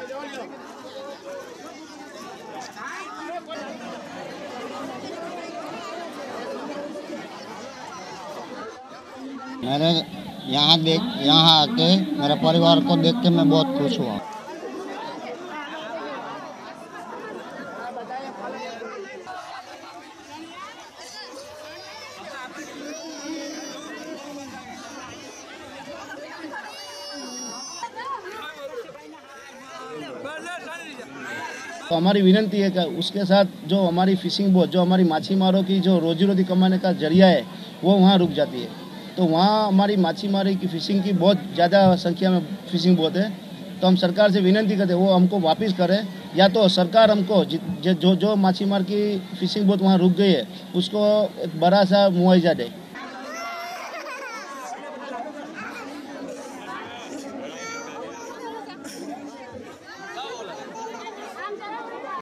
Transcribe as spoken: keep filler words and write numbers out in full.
मेरे यहाँ देख यहाँ आके मेरे परिवार को देख के मैं बहुत खुश हुआ। तो हमारी विनती है कि उसके साथ जो हमारी फिशिंग बोट, जो हमारी माछीमारों की जो रोजी रोटी कमाने का जरिया है, वो वहाँ रुक जाती है। तो वहाँ हमारी माछीमारी की फिशिंग की बहुत ज़्यादा संख्या में फिशिंग बोट है। तो हम सरकार से विनती करते हैं वो हमको वापस करें, या तो सरकार हमको जो जो माछीमार की फिशिंग बोट वहाँ रुक गई है उसको एक बड़ा सा मुआवजा दे।